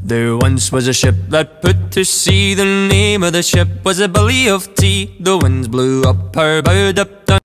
There once was a ship that put to sea. The name of the ship was a Billy of Tea. The winds blew up her bow, up down